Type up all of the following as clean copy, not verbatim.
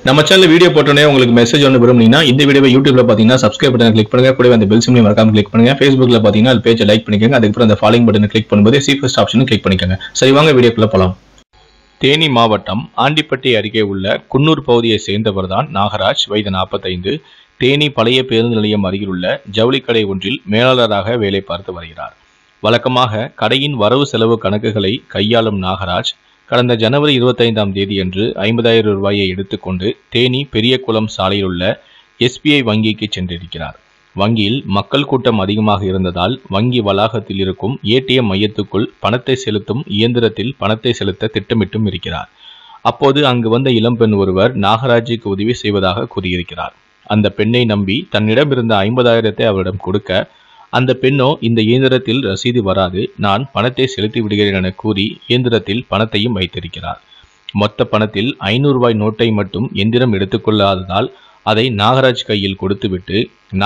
நம்ம channel video போட்டோனே உங்களுக்கு message ஒன்று விரும்புனீங்கன்னா இந்த வீடியோவை யூடியூப்ல பாத்தீங்கன்னா சப்ஸ்கிரைப் பட்டன் கிளிக் பண்ணுங்க, கூடவே அந்த பெல் சிம்பலையும் மறக்காம கிளிக் பண்ணுங்க. Facebookல பாத்தீங்கன்னா அது பேஜை லைக் பண்ணிக்கோங்க, அதுக்கப்புறம் அந்த ஃபாலோயிங் பட்டனை கிளிக் பண்ணும்போது சி ஃபர்ஸ்ட் ஆப்ஷனும் கிளிக் பண்ணிக்கோங்க. சரி வாங்க வீடியோக்குள்ள போலாம். தேனி மாவட்டம் ஆண்டிப்பட்டி அருகே உள்ள குன்னூர் பகுதியை சேர்ந்தவர் தான் நாகராஜ், வயது 45. தேனி பழைய பேருந்து நிலையம் அருகில் உள்ள ஜவுளிக்கடை ஒன்றில் மேலாளராக வேலை பார்த்து வருகிறார். வழக்கமாக கடையின் வரவு செலவு கணக்குகளை கையாளும் நாகராஜ் கடந்த ஜனவரி 25ஆம் தேதியன்று 50,000 ரூபாயை எடுத்துக்கொண்டு தேனி பெரியகுளம் சாலையில் உள்ள SBI வங்கிக்கு சென்றிருக்கிறார். வங்கியில் மக்கள் கூட்டம் அதிகமாக இருந்ததால் வங்கி வளாகத்தில் இருக்கும் ATM மையத்துக்குள் பணத்தை செலுத்தும் இயந்திரத்தில் பணத்தை செலுத்த திட்டமிட்டும் இருக்கிறார். அப்போது அங்கு வந்த இளம்பெண் ஒருவர் நாகராஜுக்கு உதவி செய்வதாக கூறியிருக்கிறார். அந்த பெண்ணை நம்பி தன்னிடம் இருந்த 50,000 அவரிடம் கொடுக்க, அந்த பெண்ணோ இந்த இயந்திரத்தில் ரசீது வராது, நான் பணத்தை செலுத்தி விடுகிறேன் என கூறி இயந்திரத்தில் பணத்தையும் வைத்திருக்கிறார். மொத்த பணத்தில் 500 ரூபாய் நோட்டை மட்டும் எந்திரம் எடுத்துக்கொள்ளாததால் அதை நாகராஜ் கையில் கொடுத்துவிட்டு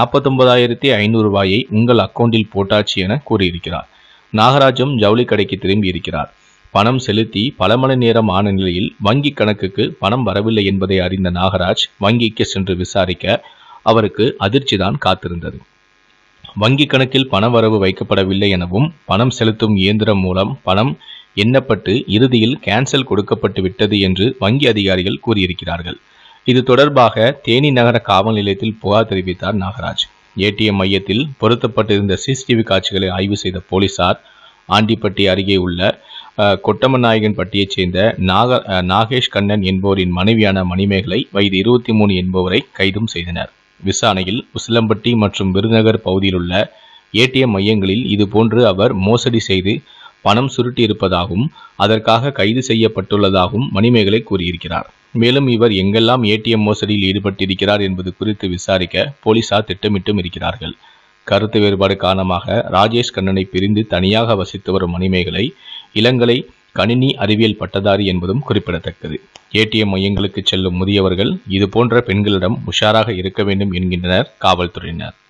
49,500 ரூபாயை உங்கள் அக்கௌண்டில் போட்டாச்சு என கூறியிருக்கிறார். நாகராஜும் ஜவுளி கடைக்கு திரும்பி இருக்கிறார். பணம் செலுத்தி பல மணி நேரம் ஆன நிலையில் வங்கி கணக்குக்கு பணம் வரவில்லை என்பதை அறிந்த நாகராஜ் வங்கிக்கு சென்று விசாரிக்க அவருக்கு அதிர்ச்சிதான் காத்திருந்தது. வங்கி கணக்கில் பண வரவு வைக்கப்படவில்லை எனவும் பணம் செலுத்தும் இயந்திரம் மூலம் பணம் எண்ணப்பட்டு இறுதியில் கேன்சல் கொடுக்கப்பட்டு விட்டது என்று வங்கி அதிகாரிகள் கூறியிருக்கிறார்கள். இது தொடர்பாக தேனி நகர காவல் நிலையத்தில் புகார் தெரிவித்தார் நாகராஜ். ATM மையத்தில் பொருத்தப்பட்டிருந்த CCTV காட்சிகளை ஆய்வு செய்த போலீசார் ஆண்டிப்பட்டி அருகே உள்ள கொட்டமநாயகன்பட்டியைச் சேர்ந்த நாகேஷ் கண்ணன் என்பவரின் மனைவியான மணிமேகலை, வயது 23 என்பவரை கைதும் செய்தனர். விசாரணையில் உசிலம்பட்டி மற்றும் விருதுநகர் பகுதியில் உள்ள ATM மையங்களில் இதுபோன்று அவர் மோசடி செய்து பணம் சுருட்டி இருப்பதாகவும் அதற்காக கைது செய்யப்பட்டுள்ளதாகவும் மணிமேகலை கூறியிருக்கிறார். மேலும் இவர் எங்கெல்லாம் ATM மோசடியில் ஈடுபட்டிருக்கிறார் என்பது குறித்து விசாரிக்க போலீசார் திட்டமிட்டும் இருக்கிறார்கள். கருத்து வேறுபாடு காரணமாக ராஜேஷ் கண்ணனை பிரிந்து தனியாக வசித்து வரும் மணிமேகலை இளங்கலை கணினி அறிவியல் பட்டதாரி என்பதும் குறிப்பிடத்தக்கது. ATM மையங்களுக்கு செல்லும் முதியவர்கள் இதுபோன்ற பெண்களிடம் உஷாராக இருக்க வேண்டும் என்கின்றனர் காவல்துறையினர்.